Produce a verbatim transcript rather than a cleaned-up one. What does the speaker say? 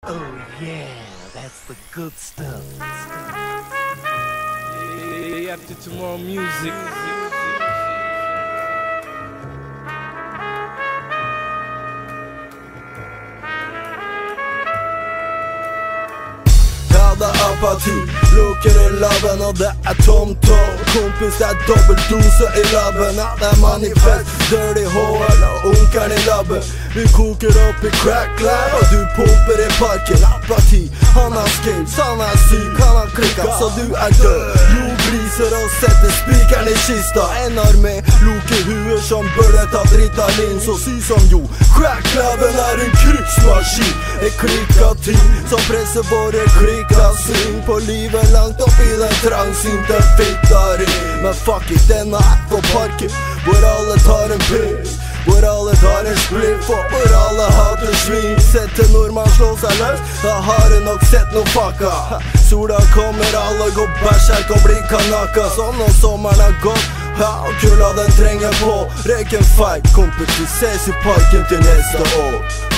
Oh yeah, that's the good stuff. Yeah, after tomorrow music. Det er apati, lukker i labben og det er tom-tom. Kompis, det er dobbeltdose i labben, ja, det er manifest. Dirty hål og onkeren i labben. Vi koker opp i crack lab, og du pumper i parken. Apati, han har skills, han er syk, han har klikka, så du er død. Jo briser og setter spikeren i kista. En armé, luker huer som burde ta Ritalin. Så si som jo, crack labben er en krigsmaskin. En klikk av team som presser våre klikker. Syng på livet langt opp i den trangsynte fitta ring. Men fuck it, denne er på parken, hvor alle tar en piss, hvor alle tar en spliff, og hvor alle hater svin. Sett en nordmann slå seg løs, da har jeg nok sett noe fucka. Sola kommer, alle går berserk og blir kanaka. Sånn når sommeren har gått, ja, og kulda den trenger på. Reken feil, kompis, vi ses i parken til neste år.